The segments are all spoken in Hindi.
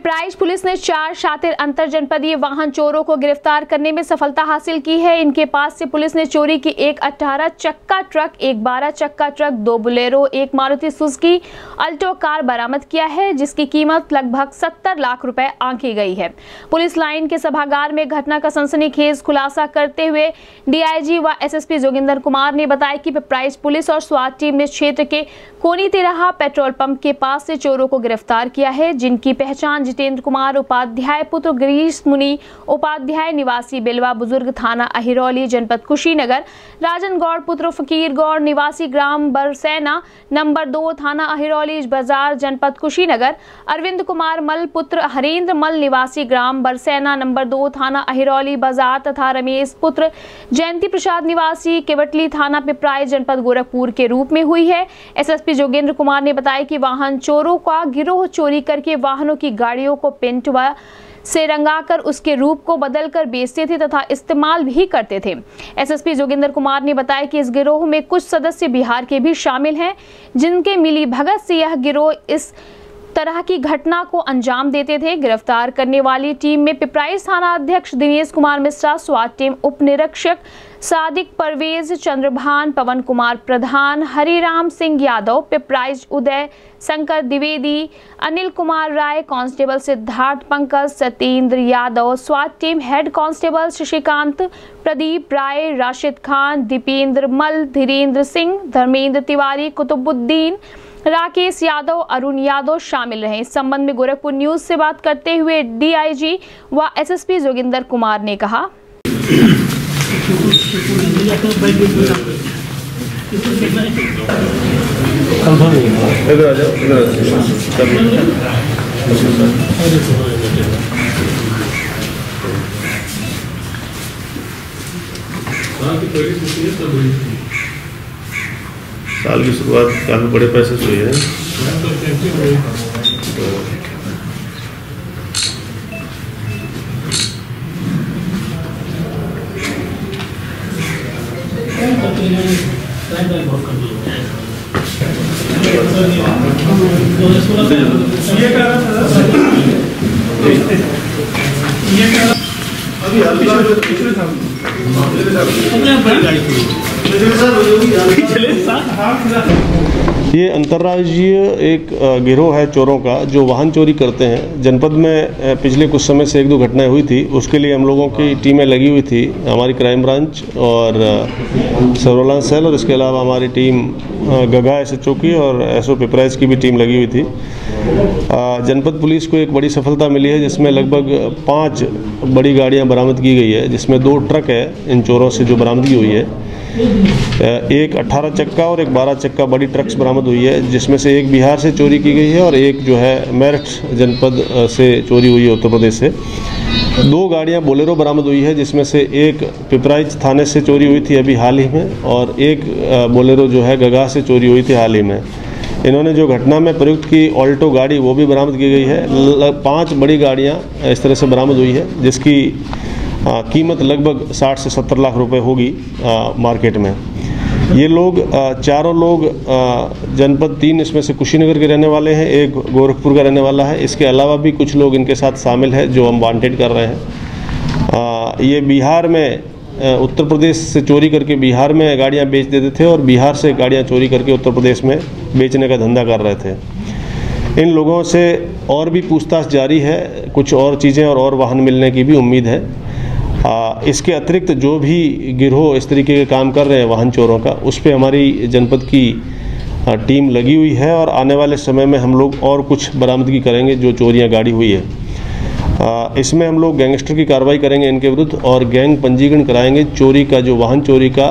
पिपराइच पुलिस ने 4 शातिर अंतर जनपदीय वाहन चोरों को गिरफ्तार करने में सफलता हासिल की है। इनके पास से पुलिस ने चोरी की एक 18 चक्का ट्रक, एक 12 चक्का ट्रक, 2 बुलेरो, एक मारुति सुजुकी अल्टो कार बरामद किया है, जिसकी कीमत लगभग 70 लाख रुपए आंकी गई है। पुलिस लाइन के सभागार में घटना का सनसनीखेज खुलासा करते हुए डीआईजी व एसएसपी जोगिंदर कुमार ने बताया कि पिपराइच पुलिस और स्वात टीम ने क्षेत्र के कोनी तिराहा पेट्रोल पंप के पास से चोरों को गिरफ्तार किया है, जिनकी पहचान जितेंद्र कुमार उपाध्याय पुत्र गिरीश मुनि उपाध्याय निवासी बिलवा बुजुर्ग थाना अहिरौली जनपद कुशीनगर, राजन गौड़ पुत्र फकीर गौड़ निवासी ग्राम बरसैना नंबर 2 थाना अहिरौली बाजार जनपद कुशीनगर, अरविंद कुमार मल पुत्र हरेंद्र मल निवासी ग्राम बरसैना नंबर 2 थाना अहिरौली बाजार तथा रमेश पुत्र जयंती प्रसाद निवासी केवटली थाना पिपराइच जनपद गोरखपुर के रूप में हुई है। एसएसपी जोगेंद्र कुमार ने बताया कि वाहन चोरों का गिरोह चोरी करके वाहनों की गाड़ियों को पेंट व से रंगाकर उसके रूप को बदलकर बेचते थे तथा इस्तेमाल भी करते थे। एसएसपी जोगिंदर कुमार ने बताया कि इस गिरोह में कुछ सदस्य बिहार के भी शामिल हैं, जिनके मिली भगत से यह गिरोह इस तरह की घटना को अंजाम देते थे। गिरफ्तार करने वाली टीम में पिपराइच थाना अध्यक्ष दिनेश कुमार मिश्रा, स्वात टीम उप निरीक्षक सादिक परवेज, चंद्रभान, पवन कुमार प्रधान, हरिराम सिंह यादव, पिपराइच उदय शंकर द्विवेदी, अनिल कुमार राय, कांस्टेबल सिद्धार्थ पंकज, सत्येंद्र यादव, स्वात team head constable Shashikant, Pradeep Rai, Rashid Khan, Dipendra Mal, Dhirendra Singh, Dharmendra Tiwari, Qutubuddin, Rakesh Yadav, Arun Yadav शामिल रहे। इस संबंध में गोरखपुर न्यूज से बात करते हुए डीआईजी व एसएसपी जोगिंदर कुमार ने कहा, साल की शुरुआत काफी बड़े पैसे से हुई है। ये अंतर्राज्यीय एक गिरोह है चोरों का, जो वाहन चोरी करते हैं। जनपद में पिछले कुछ समय से 1-2 घटनाएं हुई थी, उसके लिए हम लोगों की टीमें लगी हुई थी, हमारी क्राइम ब्रांच और सर्विलांस सेल, और इसके अलावा हमारी टीम गगा एसएचओ की और एसओ पिपराइच की भी टीम लगी हुई थी। जनपद पुलिस को एक बड़ी सफलता मिली है, जिसमें लगभग 5 बड़ी गाड़ियां बरामद की गई है, जिसमें 2 ट्रक है इन चोरों से जो बरामदगी हुई है। एक 18 चक्का और एक 12 चक्का बड़ी ट्रक्स बरामद हुई है, जिसमें से एक बिहार से चोरी की गई है और एक जो है मेरठ जनपद से चोरी हुई है, उत्तर प्रदेश से। 2 गाड़ियां बोलेरो बरामद हुई है, जिसमें से एक पिपराइच थाने से चोरी हुई थी अभी हाल ही में, और एक बोलेरो जो है गगा से चोरी हुई थी हाल ही में। इन्होंने जो घटना में प्रयुक्त की ऑल्टो गाड़ी वो भी बरामद की गई है। 5 बड़ी गाड़ियाँ इस तरह से बरामद हुई है, जिसकी कीमत लगभग 60 से 70 लाख रुपए होगी मार्केट में। ये लोग चारों लोग जनपद 3 इसमें से कुशीनगर के रहने वाले हैं, एक गोरखपुर का रहने वाला है। इसके अलावा भी कुछ लोग इनके साथ शामिल हैं जो हम वांटेड कर रहे हैं। ये बिहार में उत्तर प्रदेश से चोरी करके बिहार में गाड़ियां बेच देते थे और बिहार से गाड़ियां चोरी करके उत्तर प्रदेश में बेचने का धंधा कर रहे थे। इन लोगों से और भी पूछताछ जारी है, कुछ और चीज़ें और वाहन मिलने की भी उम्मीद है। इसके अतिरिक्त जो भी गिरोह इस तरीके के काम कर रहे हैं वाहन चोरों का, उस पर हमारी जनपद की टीम लगी हुई है और आने वाले समय में हम लोग और कुछ बरामदगी करेंगे जो चोरियां गाड़ी हुई है। इसमें हम लोग गैंगस्टर की कार्रवाई करेंगे इनके विरुद्ध और गैंग पंजीकरण कराएंगे। चोरी का जो वाहन चोरी का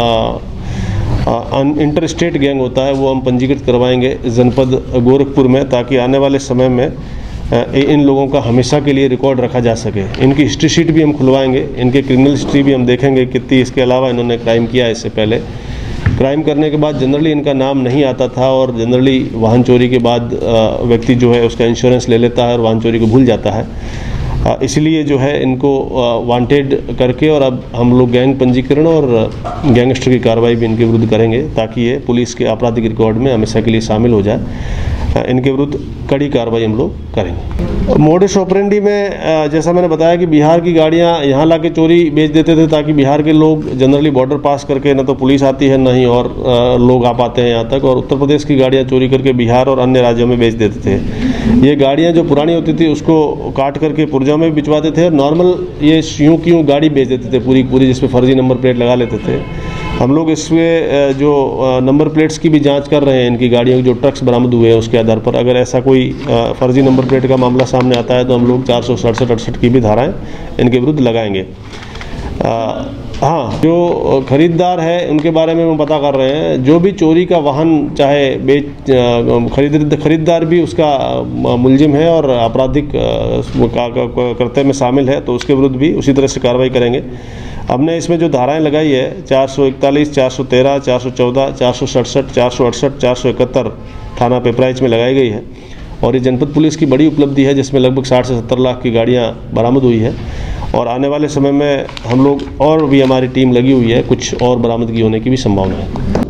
इंटर स्टेट गैंग होता है वो हम पंजीकृत करवाएंगे जनपद गोरखपुर में, ताकि आने वाले समय में इन लोगों का हमेशा के लिए रिकॉर्ड रखा जा सके। इनकी हिस्ट्री शीट भी हम खुलवाएंगे, इनके क्रिमिनल हिस्ट्री भी हम देखेंगे कितनी इसके अलावा इन्होंने क्राइम किया। इससे पहले क्राइम करने के बाद जनरली इनका नाम नहीं आता था और जनरली वाहन चोरी के बाद व्यक्ति जो है उसका इंश्योरेंस ले लेता है और वाहन चोरी को भूल जाता है। इसलिए जो है इनको वांटेड करके और अब हम लोग गैंग पंजीकरण और गैंगस्टर की कार्रवाई भी इनके विरुद्ध करेंगे, ताकि ये पुलिस के आपराधिक रिकॉर्ड में हमेशा के लिए शामिल हो जाए। इनके विरुद्ध कड़ी कार्रवाई हम लोग करेंगे। मोडिस ऑपरेंडी में जैसा मैंने बताया कि बिहार की गाड़ियां यहाँ लाके चोरी बेच देते थे, ताकि बिहार के लोग जनरली बॉर्डर पास करके न तो पुलिस आती है, न ही और लोग आ पाते हैं यहाँ तक, और उत्तर प्रदेश की गाड़ियाँ चोरी करके बिहार और अन्य राज्यों में बेच देते थे। ये गाड़ियाँ जो पुरानी होती थी उसको काट करके पुर्जा में बिचवाते थे, और नॉर्मल ये यूँ की यूँ गाड़ी बेच देते थे पूरी पूरी, जिसपे फर्जी नंबर प्लेट लगा लेते थे। हम लोग इसमें जो नंबर प्लेट्स की भी जांच कर रहे हैं, इनकी गाड़ियों के जो ट्रक्स बरामद हुए हैं उसके आधार पर अगर ऐसा कोई फर्जी नंबर प्लेट का मामला सामने आता है तो हम लोग 467-68 की भी धाराएं इनके विरुद्ध लगाएंगे। हाँ, जो खरीदार है उनके बारे में हम पता कर रहे हैं। जो भी चोरी का वाहन चाहे खरीदार भी उसका मुलजिम है और आपराधिक कृत्य में शामिल है, तो उसके विरुद्ध भी उसी तरह से कार्रवाई करेंगे। हमने इसमें जो धाराएं लगाई है 441, 413, 414, 467, 468, 471 थाना पिपराइच में लगाई गई है, और ये जनपद पुलिस की बड़ी उपलब्धि है, जिसमें लगभग 60 से 70 लाख की गाड़ियां बरामद हुई है। और आने वाले समय में हम लोग और भी हमारी टीम लगी हुई है, कुछ और बरामदगी होने की भी संभावना है।